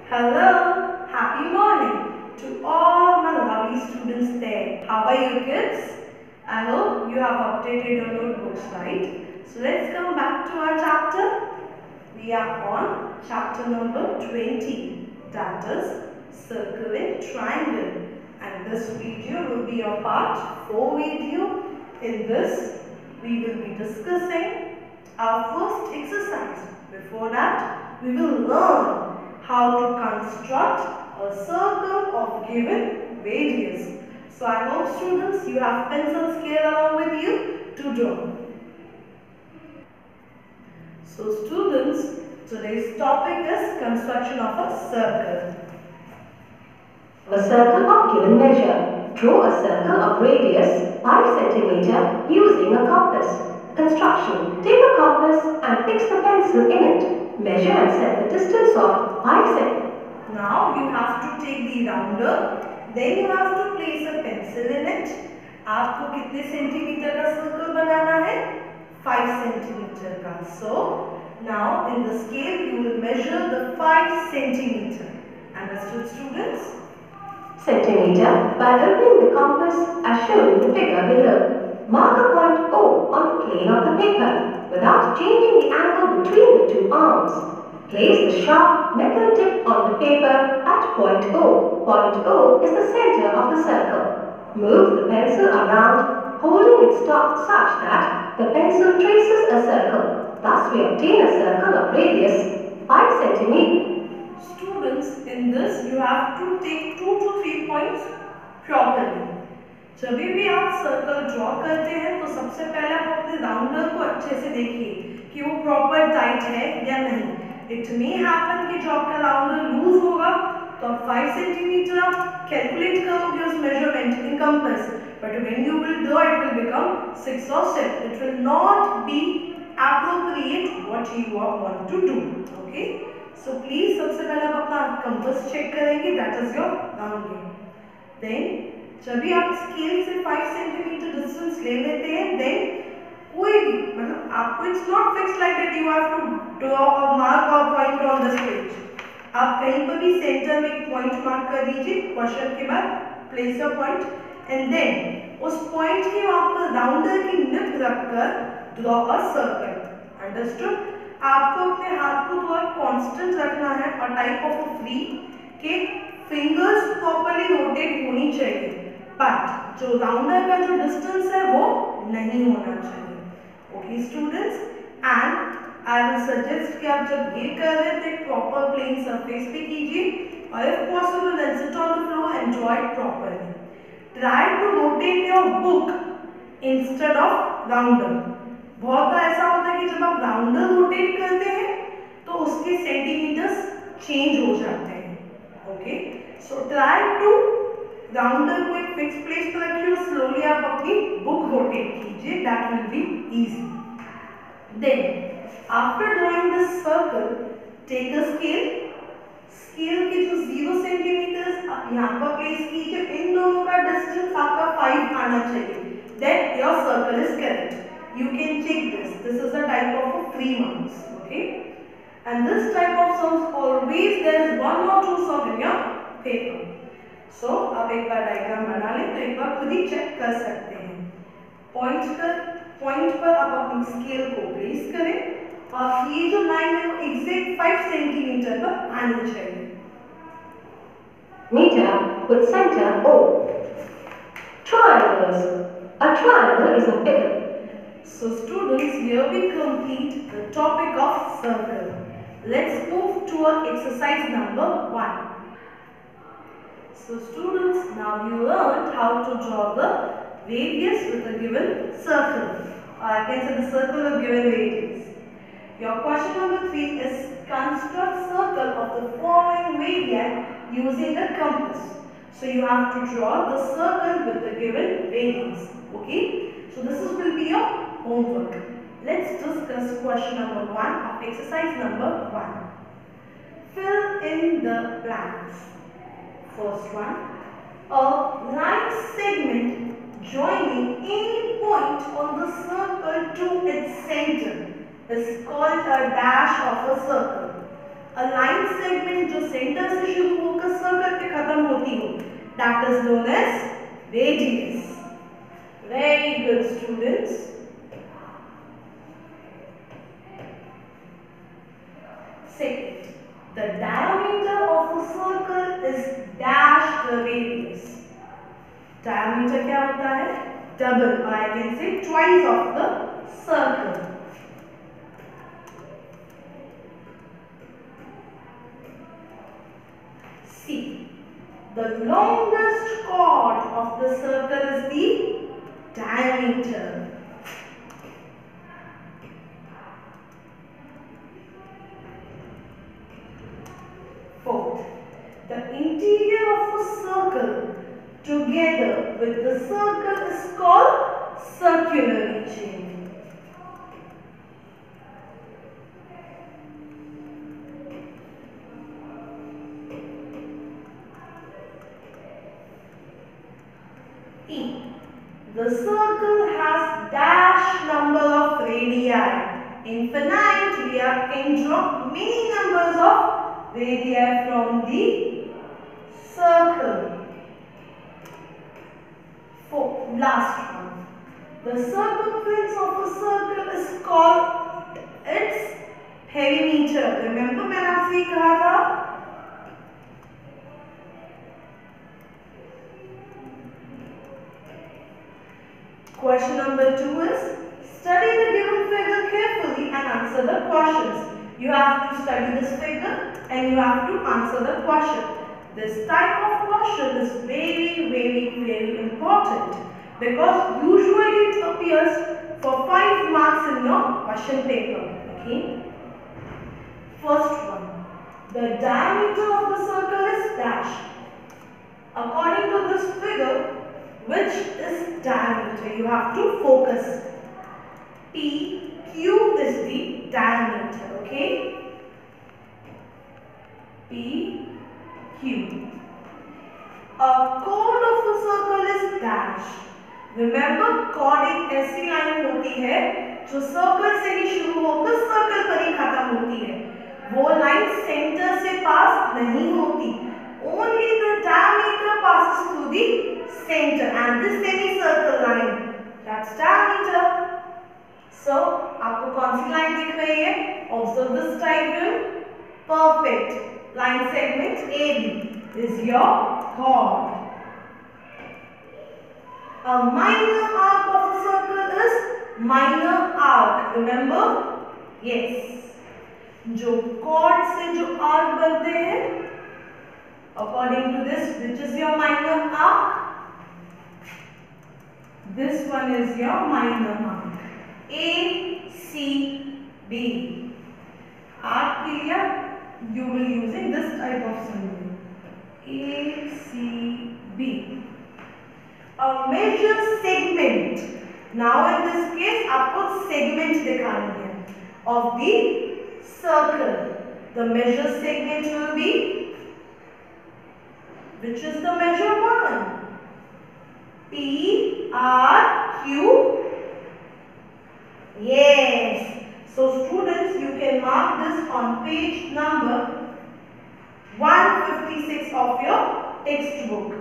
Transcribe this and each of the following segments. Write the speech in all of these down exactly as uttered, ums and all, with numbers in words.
Hello, happy morning to all my lovely students there. How are you kids? I hope you have updated your notebooks, right? So let's come back to our chapter. We are on chapter number twenty, that is circle and triangle. And this video will be a part four video. In this, we will be discussing our first exercise. Before that, we will learn how to construct a circle of given radius. So I hope students you have pencil scale along with you to draw. So students, today's topic is construction of a circle. A circle of given measure. Draw a circle of radius five centimeters using a compass. Construction. Take a compass and fix the pencil in it. Measure and set the distance of five centimeters. Now you have to take the rounder. Then you have to place a pencil in it. आपको कितने centimetre का circle बनाना है? five centimetre का. So now in the scale you will measure the five centimeter. Understood, students? Centimeter by opening the compass as shown in the figure below. Mark a point O on the plane of the paper without changing the angle between the two arms. Place the sharp metal tip on the paper at point O. Point O is the center of the circle. Move the pencil around, holding its top such that the pencil traces a circle. Thus we obtain a circle of radius five centimeters. Students, in this you have to take two to three points properly. जब भी आप circle draw करते हैं तो सबसे पहले आप अपने राउंडर को अच्छे से देखिए कि वो प्रॉपर टाइट है या नहीं. इट मे हैपन कि जो आपका राउंडर लूज होगा तो आप five सेंटीमीटर आप कैलकुलेट करोगे उस measurement in compass, but when you will draw it will become six or seven. It will not be appropriate what you want to do. Okay, so please सबसे पहले आप अपना कंपास चेक करेंगे, that is your rounding. Then जब भी आप scale से five centimetre distance ले लेते हैं, देन कोई भी मतलब आपको it's not fix like that you have to draw a mark और पॉइंट ऑन दिस पेज. आप कहीं पर भी सेंटर में एक पॉइंट मार्क कर दीजिए, क्वेश्चन के बाद place a point and then उस पॉइंट के वहां पर राउंडर की निप रखकर ड्रॉ अ सर्कल. अंडरस्टूड? आपको अपने हाथ को थोड़ा कांस्टेंट रखना है और टाइप ऑफ अ फ्री के फिंगर्स प्रॉपर्ली रोटेट होनी चाहिए, बट जो राउंडर का जो डिस्टेंस है वो नहीं होना चाहिए. Okay students, and I will suggest कि आप जब ये कर रहे हैं तो एक प्रॉपर प्लेन सरफेस पे कीजिए और if possible then sit on the floor and draw it properly. Try to rotate your book instead of rounder. बहुत बार ऐसा होता है कि जब आप राउंडर रोटेट करते हैं तो उसके सेंटीमीटर्स चेंज हो जाते हैं. Okay, so try to rounder को एक फिक्स प्लेस पर रखिए और स्लोली आप अपनी बुक रोटेट कीजिए, that will be easy. Then after drawing this circle take a scale. Scale के जो जीरो सेंटीमीटर्स आप यहाँ पर प्लेस कीजिए. इन दोनों का डिस्टेंस आपका five आना चाहिए. Then your circle is correct. You can check this. This is a type of a three marks. Okay, and this type of sums always there is one or two sum in your paper. So आप एक बार diagram बना लें तो एक बार खुद ही check कर सकते हैं. पॉइंट पर पॉइंट पर आप अपनी स्केल को प्लेस करें और ये जो लाइन है वो एग्जैक्ट five सेंटीमीटर पर आनी चाहिए. Meter with center O. Triangles. A triangle is a figure. So students, here we complete the topic of circle. Let's move to our exercise number one. So students, now you learned how to draw the radius with a given circle. Or I can say the circle of given radius. Your question number three is construct circle of the following radii using a compass. So you have to draw the circle with the given radius. Okay. So this is will be your homework. Let's discuss question number one of exercise number one. Fill in the blanks. First one, a line segment joining any point on the circle to its center is called a dash of a circle. A line segment जो centre से that is known as radius. Very good, students. Second, the diameter of a circle is dash the radius. Diameter क्या होता है? Double, or I can say twice of the circle. C. The longest chord of the circle is the diameter. Fourth, the interior of a circle together with the circle is called circular region. E. The circle has dash number of radii. Infinite, we can draw many numbers of radii from the circle. Four, last one. The circumference of a circle is called its perimeter. Remember मैंने आपसे ये कहा था? Question number two is, study the given figure carefully and answer the questions. You have to study this figure and you have to answer the question. This type of question is very, very, very important because usually it appears for five marks in your question paper. Okay. First one, the diameter of the circle is dash. According to this figure, which is diameter? You have to focus. P Q is the diameter. Okay. P Q. A chord of a circle is dash. Remember, chord एक ऐसी line होती है जो circle से ही शुरू होकर circle पर ही खत्म होती है. वो लाइन सेंटर से पास नहीं होती. Only the diameter passes through the center and this semicircle line. That's diameter. So, आपको कौन सी लाइन दिख रही है? Observe this diagram. Perfect. Line segment A B is your chord. A minor arc of a circle is minor arc. Remember? Yes. जो chord से जो arc बनते हैं, according to this, which is your minor arc? This one is your minor arc. A, C, B. Arc clear? You will using this type of symbol. A, C, B. A measure segment. Now in this case, आपको segment दिखानी है of the circle. The measure segment will be, which is the measure one? P, R, Q. Yes. So students, you can mark this on page number one fifty-six of your textbook.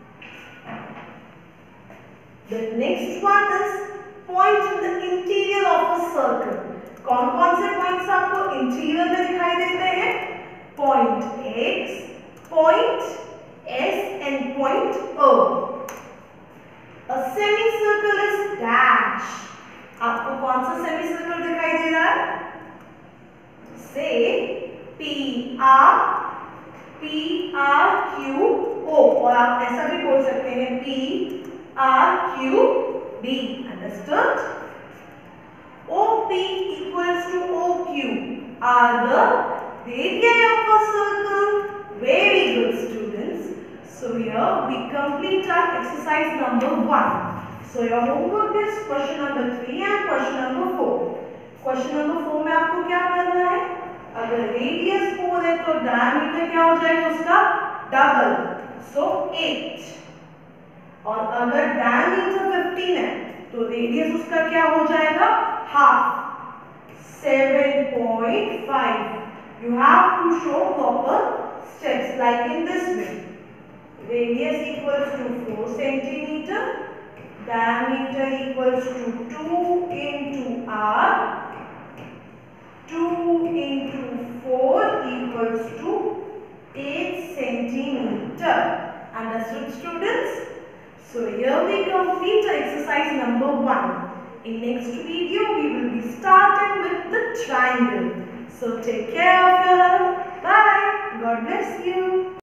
The next one is point in the interior of a circle. कौन कौन से points आपको interior में दिखाई देते हैं? Point X, point S and point O. A semicircle is dash. आपको कौन सा semicircle दिखाई दे रहा है? Say P R P R Q O और आप ऐसा भी बोल सकते हैं P R Q B. Understood? O P equals to O Q are the radii of a circle. Very good, students. So here we complete our exercise number one. So your homework is question number three and question number four. Question number four में आपको क्या करना है? अगर radius four है तो diameter क्या हो जाएगा उसका? Double. So eight. और अगर diameter fifteen है तो radius उसका क्या हो जाएगा? Half. seven point five. You have to show proper steps like in this way. radius equals to four centimeter, diameter equals to two into r, two into four equals to eight centimeter. Understood, students? So here we complete exercise number one. In next video we will be starting with the triangle. So take care of your health. Bye. God bless you.